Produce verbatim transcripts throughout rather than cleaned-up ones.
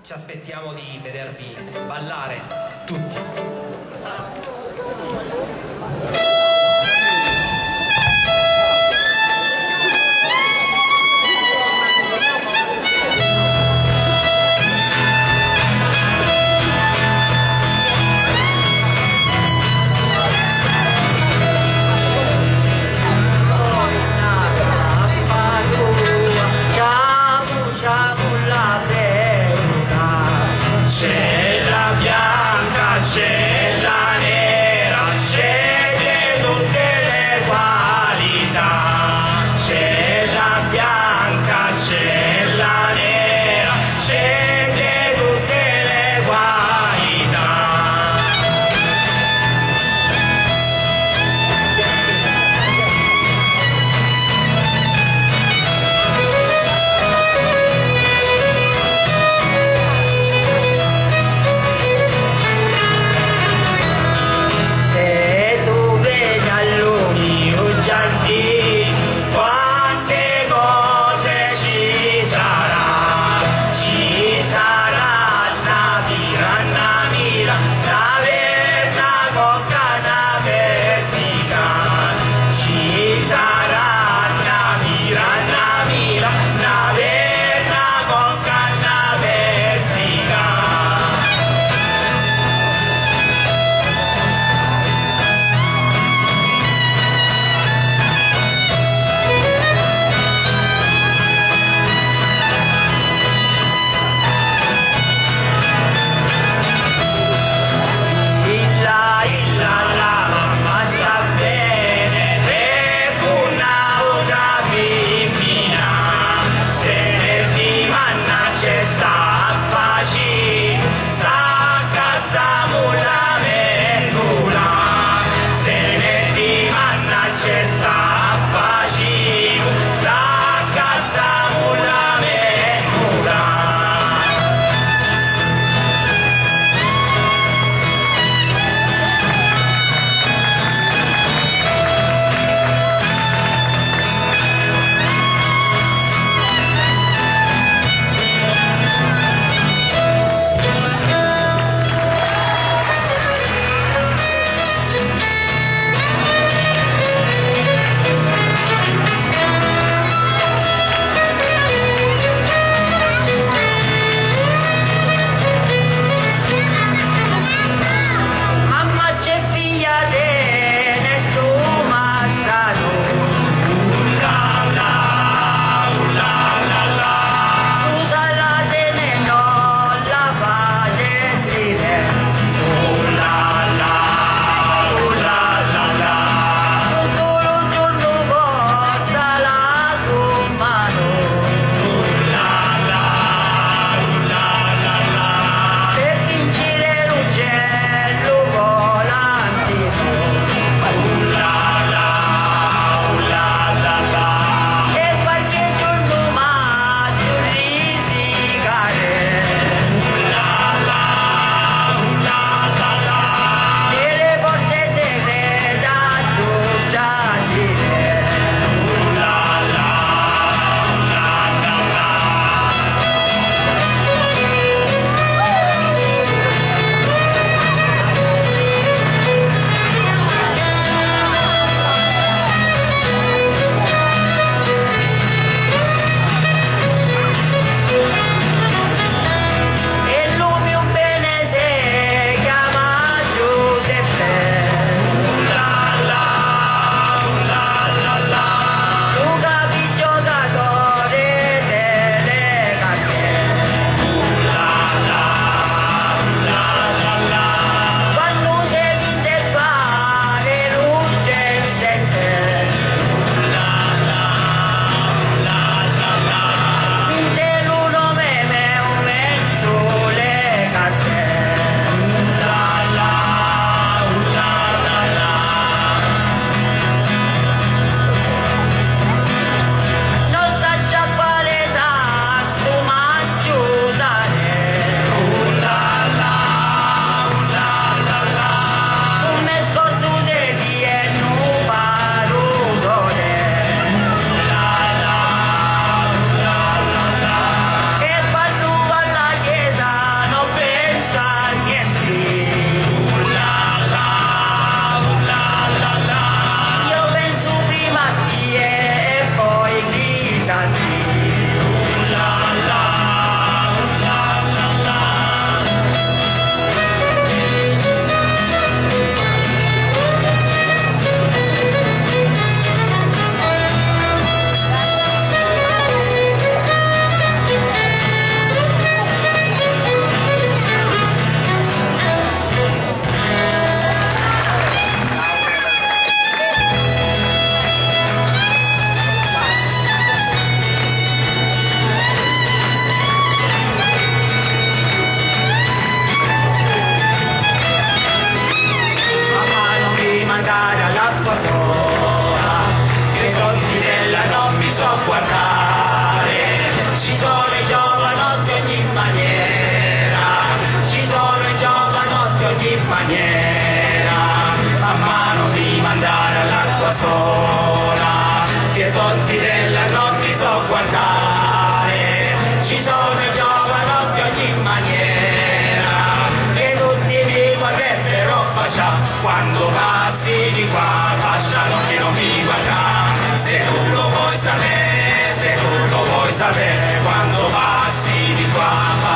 ci aspettiamo di vedervi ballare tutti. C'è la bianca, c'è la nera, c'è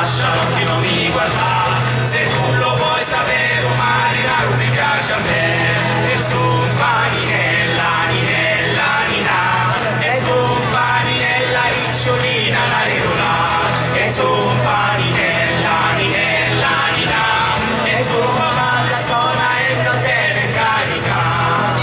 lascialo che non mi guarda, se tu lo vuoi sapere un marinaro mi piace a me, e su un paninella, ninella, nina, e su un paninella ricciolina la regola, e su un paninella, ninella, nina, e su una banda suona e non deve caricare.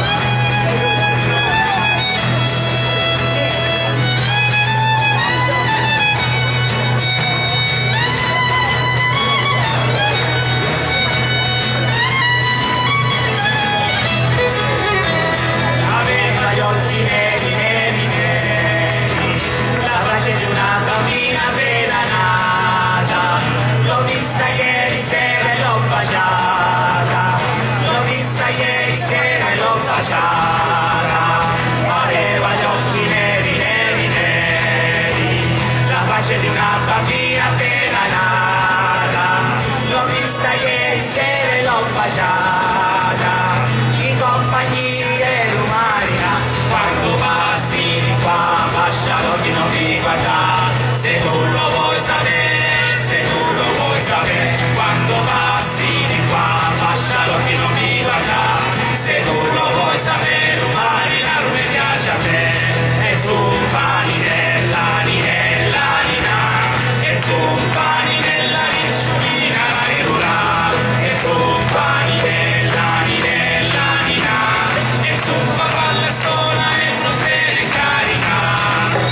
Aveva gli occhi neri, neri, neri, la faccia di una bambina appena nata. L'ho vista ieri sera e l'ho baciata, in compagnia rumarina. Quando passi di qua, lascialo che non mi guarda, se tu lo vuoi sapere, se tu lo vuoi sapere. Quando passi di qua, lascialo che non mi guarda, se tu lo vuoi sapere, un marinaro mi piace a me, e su un paninella, ninella, nina, e su un paninella ricciolina la regola, e su un paninella, ninella, nina, e su un papalla sola e non deve caricare.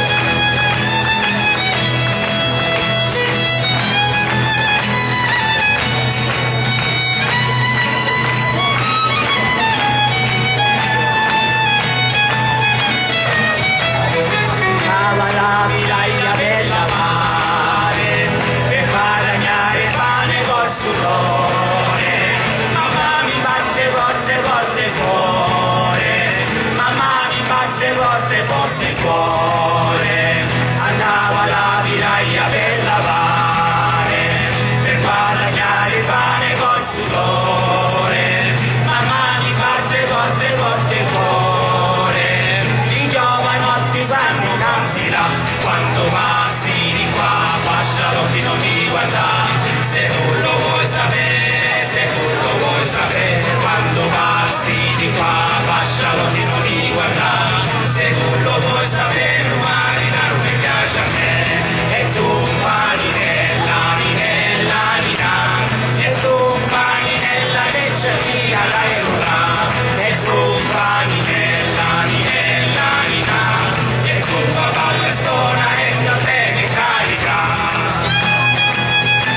La viraia della mare per guadagnare il pane col sudore. Mamma mi batte forte forte il cuore, mamma mi batte forte forte il cuore. Andava la viraia per lavare per guadagnare il pane col sudore. Mamma mi batte forte forte il cuore. I giovanotti fanno cantila, quando passi di qua, lascialo che non mi guarda, se tu lo vuoi sapere, se tu lo vuoi sapere. Quando passi di qua, lascialo che non mi guarda, se tu lo vuoi sapere, un marinaro mi piace a me, e tu un paninella, ninella, nina, e tu un paninella ricciolina la regola, e tu un paninella, ninella, nina, e tu un papalla suona e non deve caricare.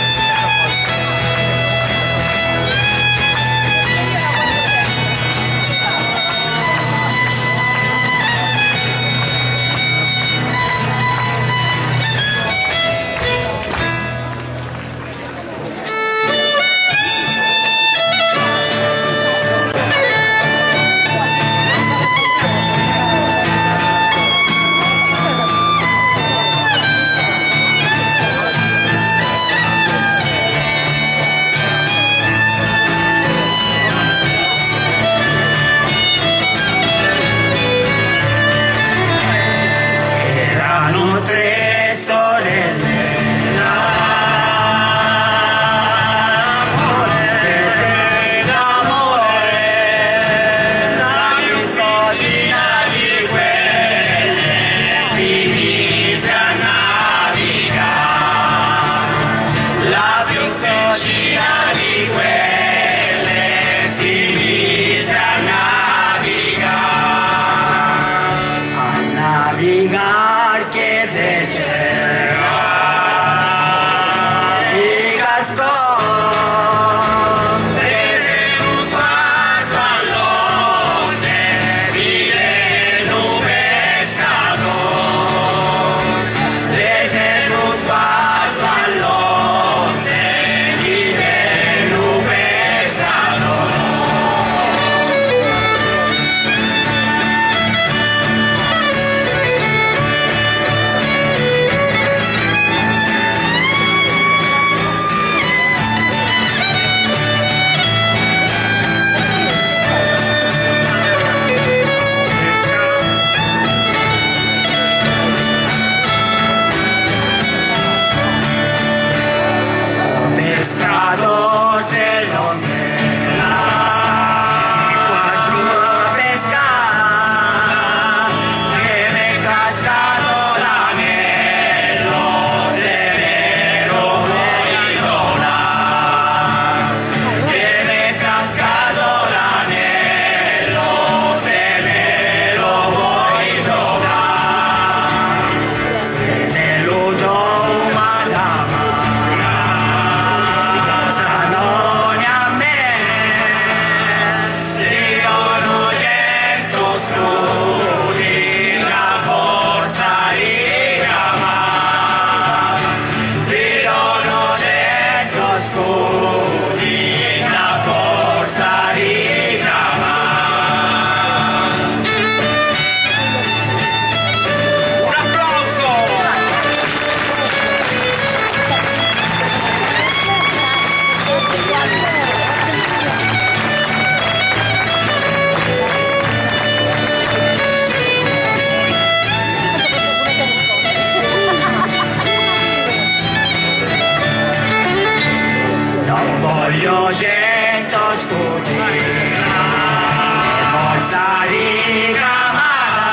voglio cento scudi e borsa di camara,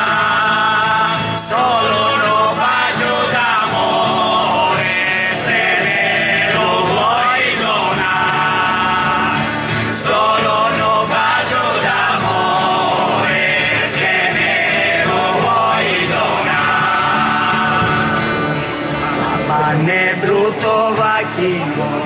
solo lo bacio d'amore se me lo vuoi donare, solo lo bacio d'amore se me lo vuoi donare. Ma ne brutto vacchino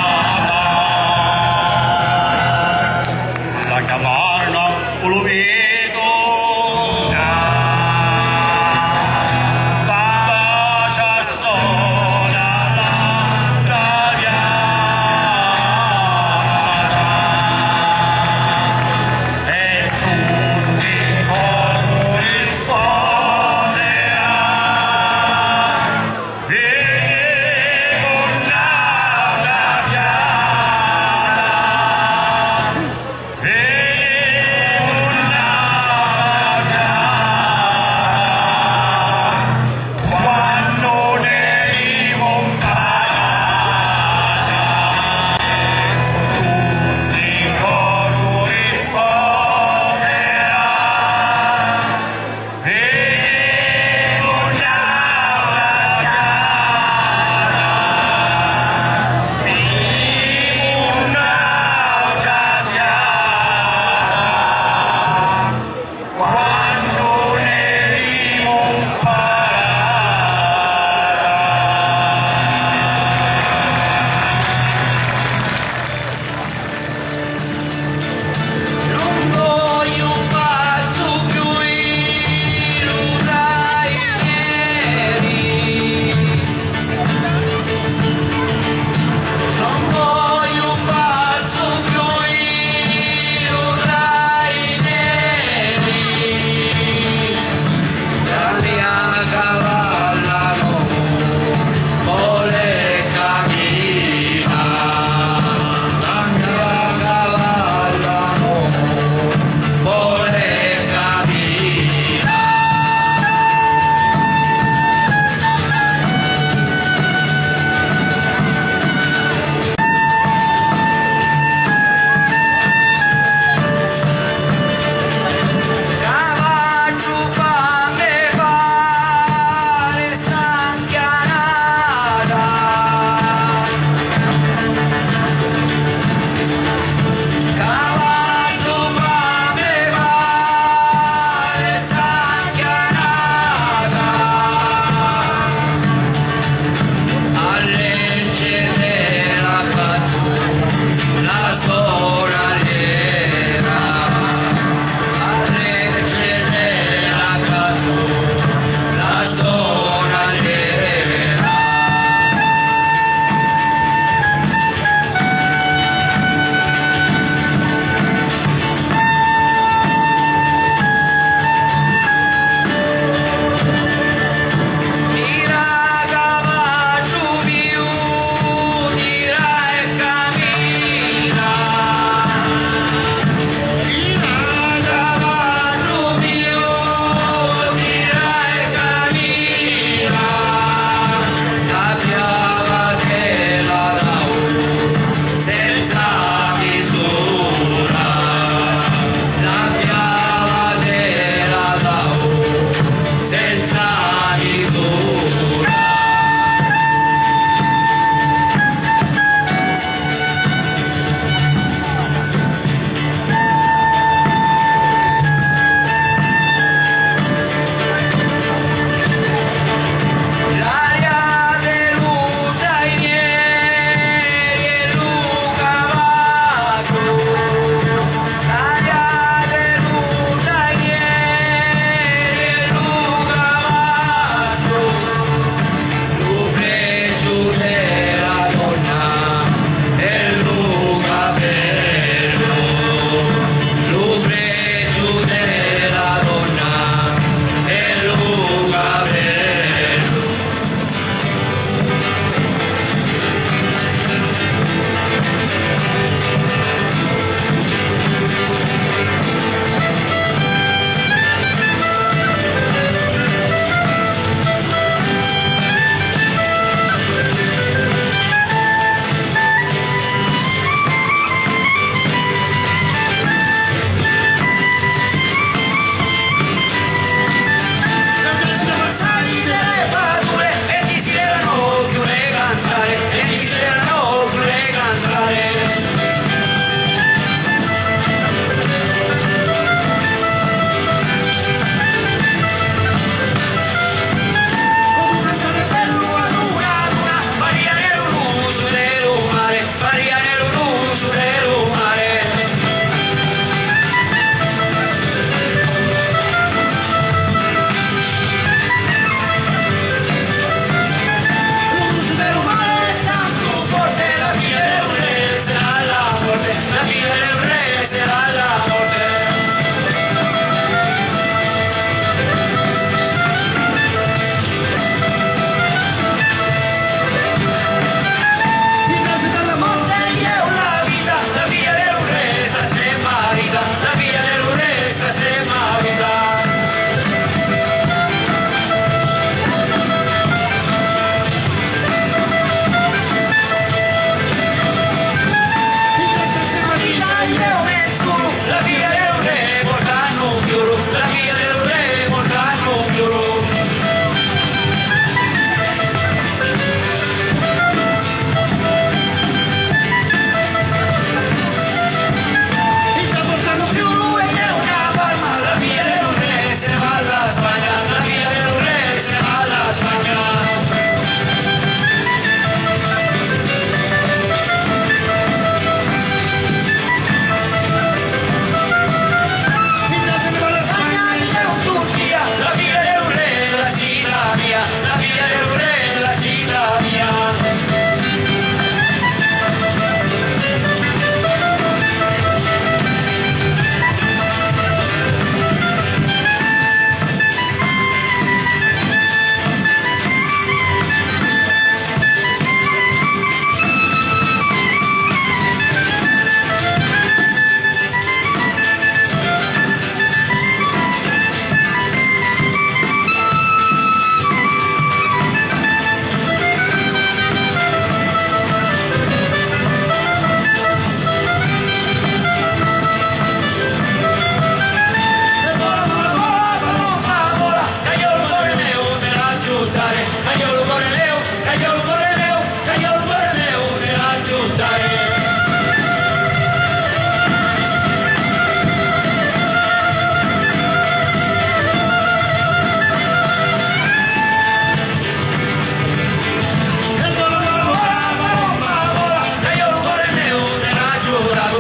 Camarna, Ulumi.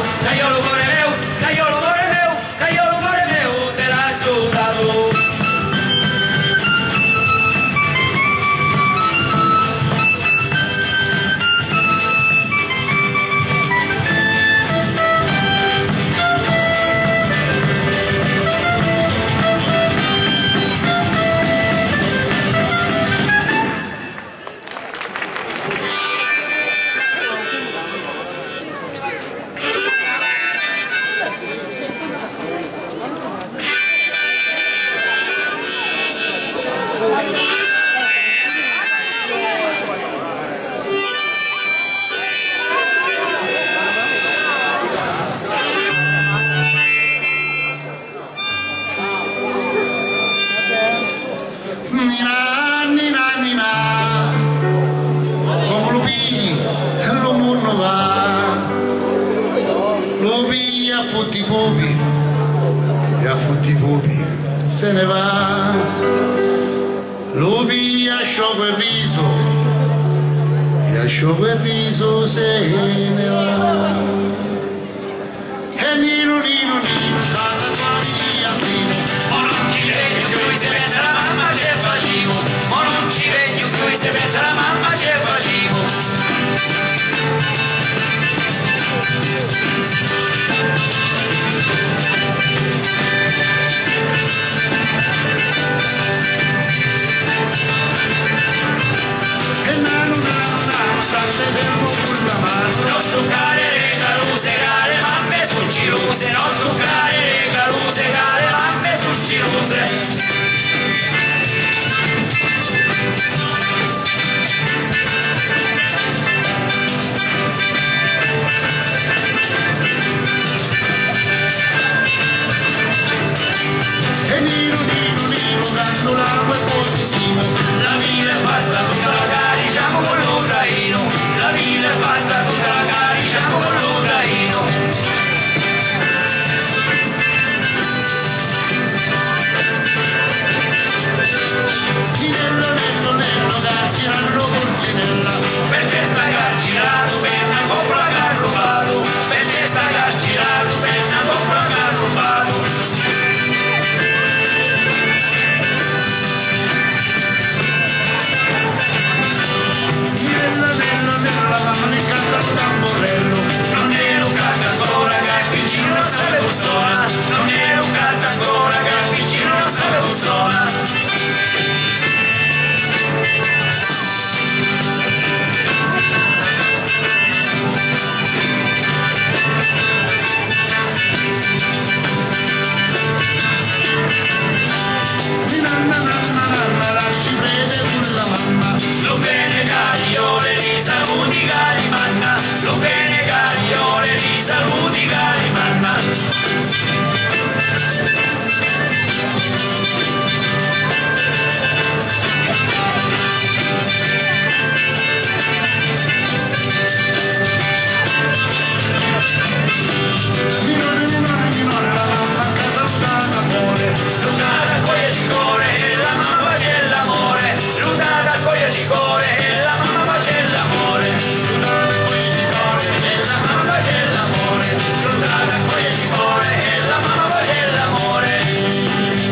caiolo cuore meu, caiolo cuore meu, caiolo cuore meu, te l'ha giocato. Affotti i pupi e affotti i pupi se ne va, lo via scioglie il riso e scioglie il riso se ne va. E nino nino nino stata quasi a fine, ma non ci regno che lui si pensa la mamma c'è facivo, ma non ci regno che lui si pensa la mamma c'è facivo. Non toccare le caluse, le mamme sul ciruse, non toccare le caluse, le mamme sul ciruse. e nino nino nino dando l'acqua e fortissimo, la villa è fatta tutta la gara, diciamo con l'ucraino, la villa è fatta tutta la gara, diciamo con l'ucraino. Ginello nello nello carcirano porcinella, perché stai carcerato, penna compra carrubato, perché stai carcerato, penna compra carrubato. Ginello nello nello la mamma ne canta un tamborello, non è un canta ancora che il piccino non sape un suona, non è un canta ancora che il piccino non sape un suona. nanna nanna nanna la ci vede pure la mamma, Lo bene cagliole di saluti carimanna, lo bene cagliole di saluti carimanna. minore minore minore la mamma a casa sta amore, L'unata accoglie di cuore e la mamma c'è l'amore, l'unata accoglie di cuore e la mamma c'è l'amore, l'unata accoglie di cuore e la mamma c'è l'amore, l'unata accoglie di cuore e la mamma c'è l'amore.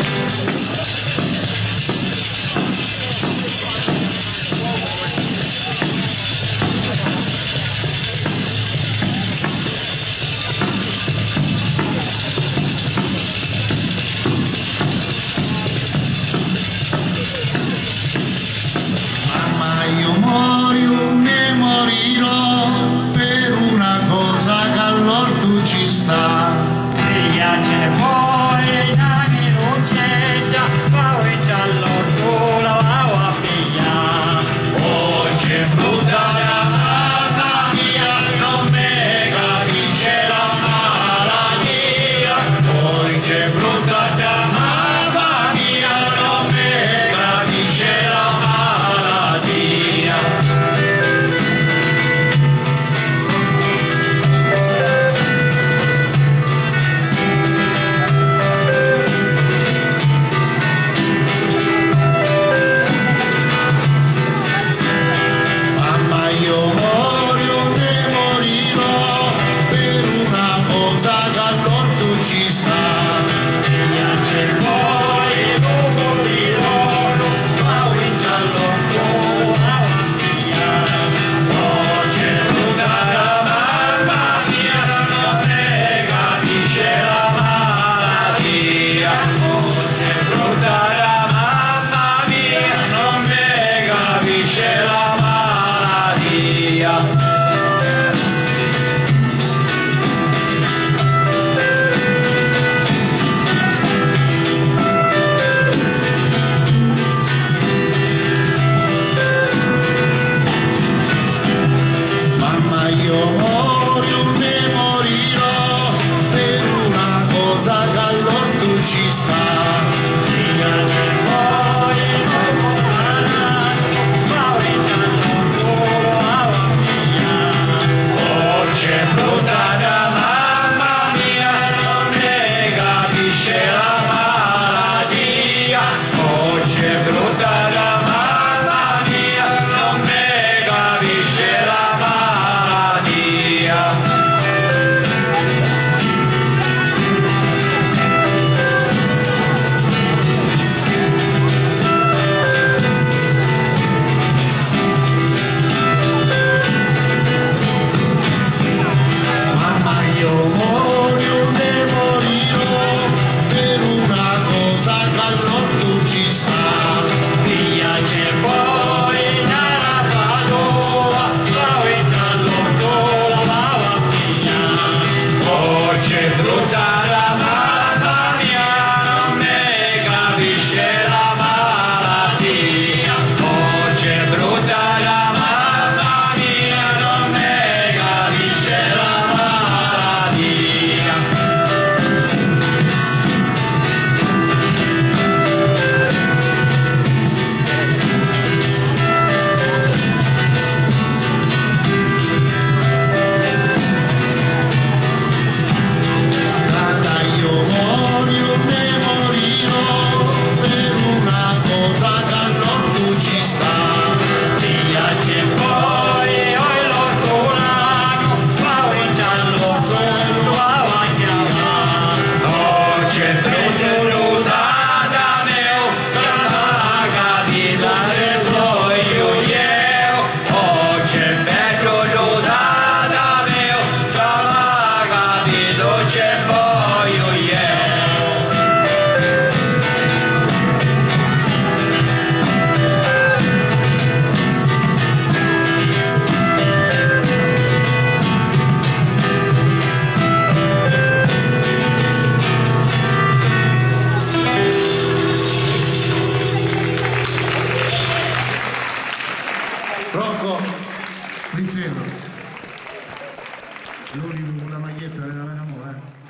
mamma io muoio ne morirò per una cosa che all'orto ci sta. Piacere poi da che non c'è già, poi già l'orto la va a pigliare. Oggi è brutta la mamma mia, non me capisce la malattia. Oggi è brutta la mamma mia, non me capisce la malattia. ci sta, piace poi dopo di loro, ma in giallo ancora via. Oggi è brutta la mamma mia, non ne capisce la malattia. Oggi è brutta la mamma mia, non ne capisce la malattia. Io morio, ne morirò per una cosa che all'orto ci sta. Figlia che poi noi morranno, ma vengano ancora via. Oggi è brutta da mamma mia, non ne capisce la malattia. Oggi è brutta da mamma mia, non ne capisce la Rocco Rizzello, l'unico con la maglietta della Menamo, eh?